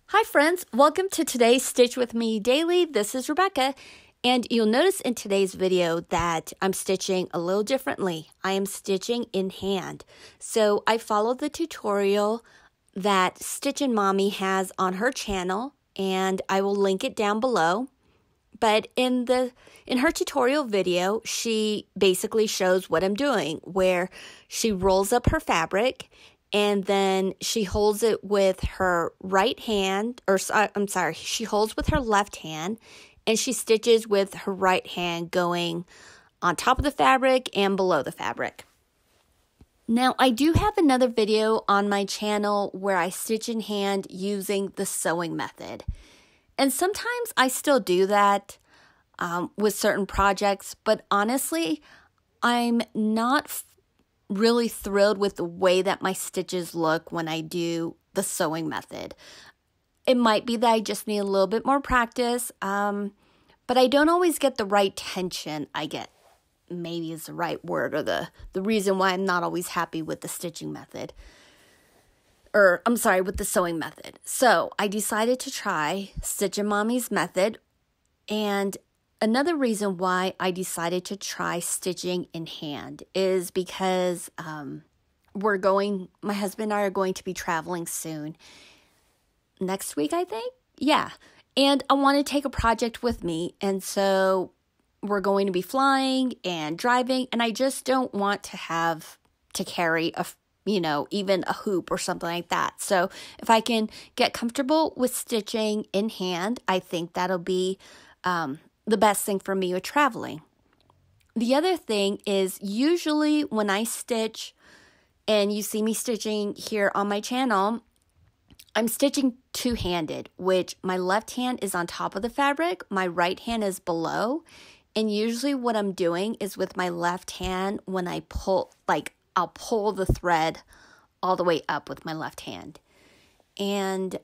Hi friends, welcome to today's Stitch With Me Daily. This is Rebecca, and you'll notice in today's video that I'm stitching a little differently. I am stitching in hand. So I followed the tutorial that Stitchin Mommy has on her channel, and I will link it down below. But in her tutorial video, she basically shows what I'm doing, where she rolls up her fabric and then she holds it with her right hand, she holds with her left hand and she stitches with her right hand going on top of the fabric and below the fabric. Now, I do have another video on my channel where I stitch in hand using the sewing method. And sometimes I still do that with certain projects, but honestly, I'm not really thrilled with the way that my stitches look when I do the sewing method. It might be that I just need a little bit more practice, but I don't always get the right tension. I get maybe is the right word, or the reason why I'm not always happy with the stitching method. With the sewing method. So I decided to try Stitchin Mommy's method, and another reason why I decided to try stitching in hand is because my husband and I are going to be traveling soon. Next week, I think? Yeah. And I want to take a project with me, and so we're going to be flying and driving, and I just don't want to have to carry even a hoop or something like that. So if I can get comfortable with stitching in hand, I think that'll be the best thing for me with traveling. The other thing is, usually when I stitch, and you see me stitching here on my channel, I'm stitching two-handed, which my left hand is on top of the fabric, my right hand is below, and usually what I'm doing is with my left hand, when I pull, I'll pull the thread all the way up with my left hand. And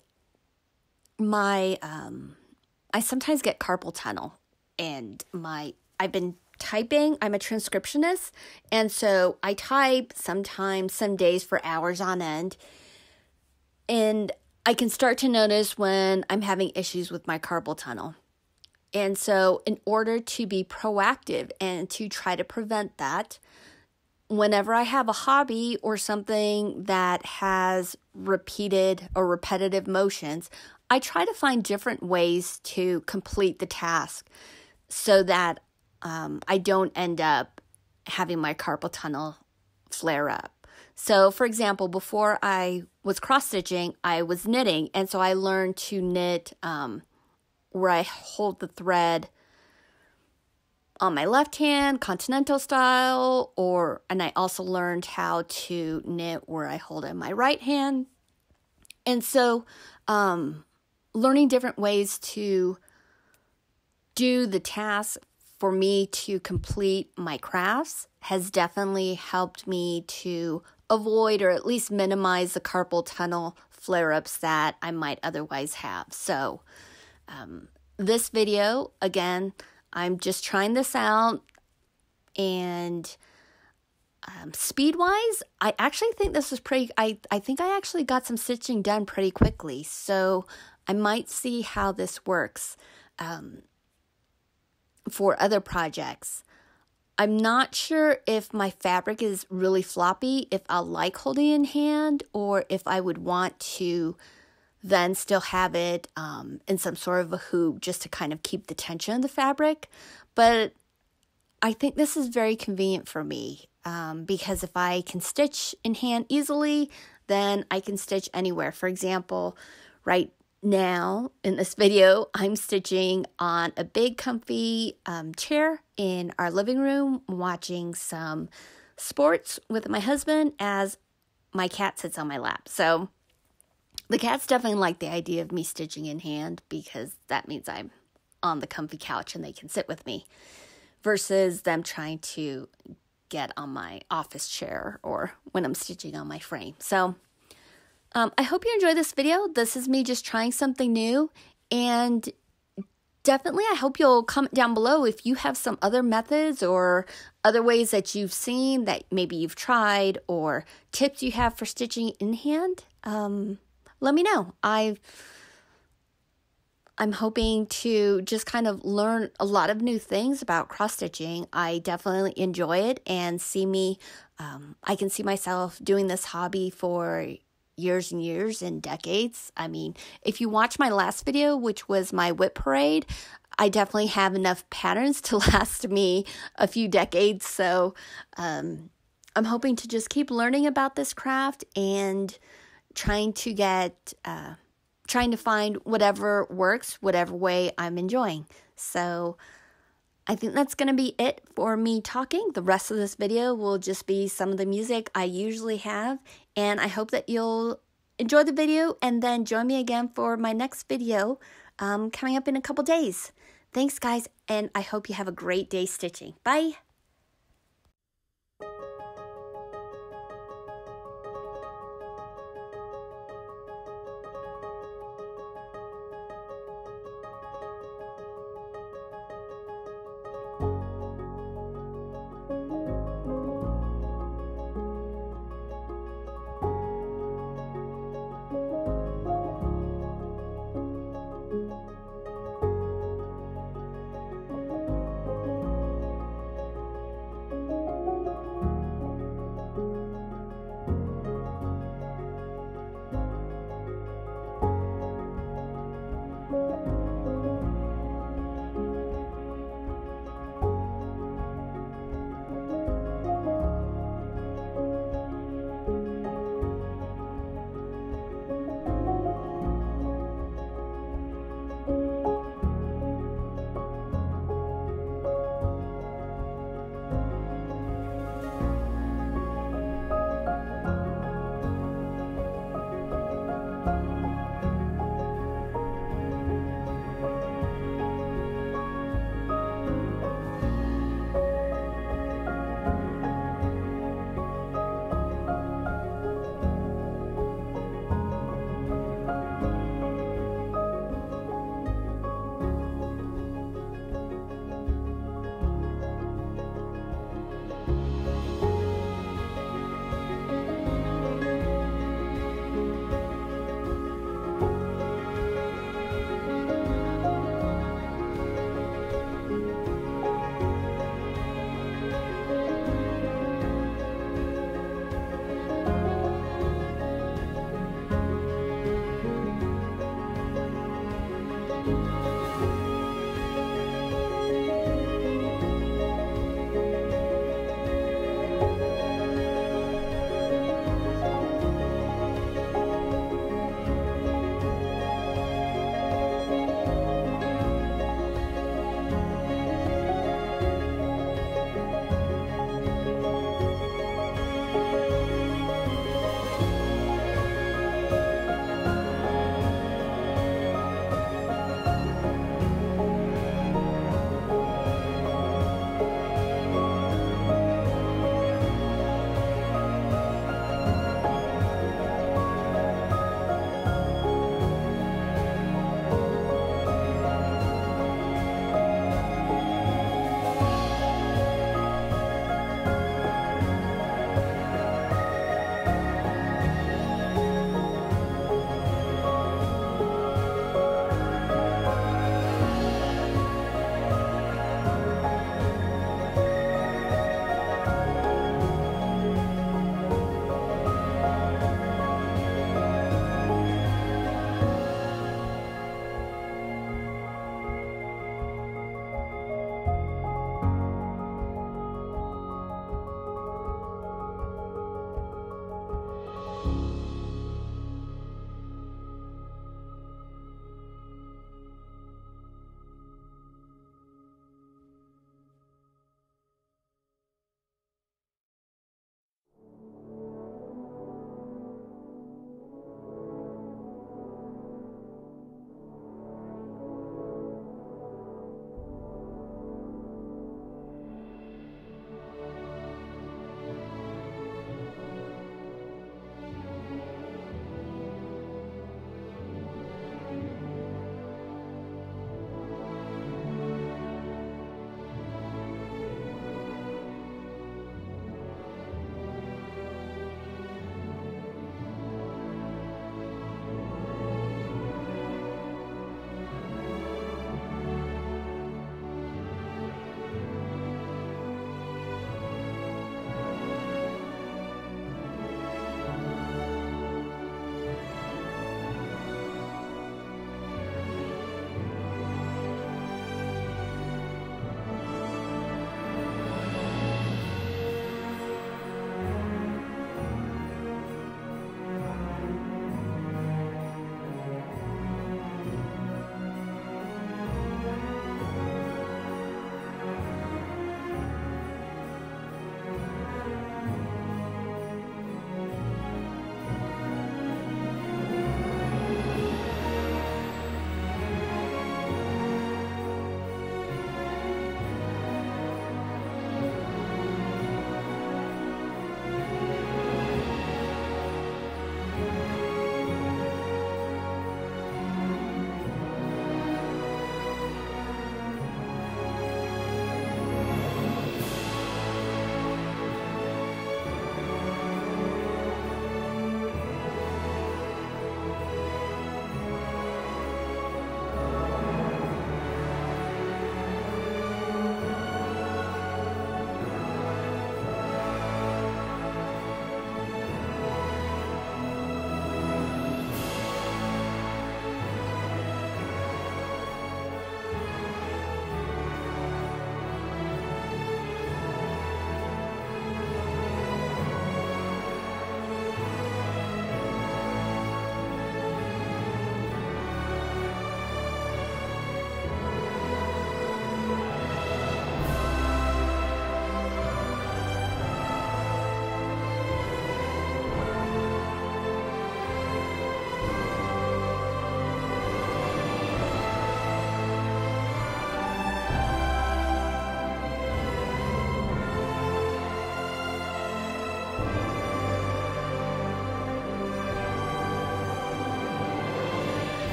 I sometimes get carpal tunnel, and I've been typing. I'm a transcriptionist, and so I type sometimes some days for hours on end, and I can start to notice when I'm having issues with my carpal tunnel. And so in order to be proactive and to try to prevent that, whenever I have a hobby or something that has repeated or repetitive motions, I try to find different ways to complete the task so that I don't end up having my carpal tunnel flare up. So, for example, before I was cross-stitching, I was knitting, and so I learned to knit where I hold the thread on my left hand, continental style, and I also learned how to knit where I hold it in my right hand. And so, learning different ways to do the task for me to complete my crafts has definitely helped me to avoid or at least minimize the carpal tunnel flare-ups that I might otherwise have. So, this video, again, I'm just trying this out, and speed-wise, I actually think this is I think I actually got some stitching done pretty quickly, so I might see how this works for other projects. I'm not sure if my fabric is really floppy, if I'll like holding in hand, or if I would want to then still have it in some sort of a hoop just to kind of keep the tension of the fabric. But I think this is very convenient for me because if I can stitch in hand easily, then I can stitch anywhere. For example, right now in this video, I'm stitching on a big comfy chair in our living room, watching some sports with my husband as my cat sits on my lap. So the cats definitely like the idea of me stitching in hand because that means I'm on the comfy couch and they can sit with me versus them trying to get on my office chair or when I'm stitching on my frame. So I hope you enjoy this video. This is me just trying something new, and definitely I hope you'll comment down below if you have some other methods or other ways that you've seen that maybe you've tried or tips you have for stitching in hand. Let me know. I'm hoping to just kind of learn a lot of new things about cross-stitching. I definitely enjoy it and I can see myself doing this hobby for years and years and decades. I mean, if you watch my last video, which was my whip parade, I definitely have enough patterns to last me a few decades. So I'm hoping to just keep learning about this craft and trying to find whatever works, whatever way I'm enjoying. So I think that's going to be it for me talking. The rest of this video will just be some of the music I usually have. And I hope that you'll enjoy the video and then join me again for my next video coming up in a couple days. Thanks, guys, and I hope you have a great day stitching. Bye!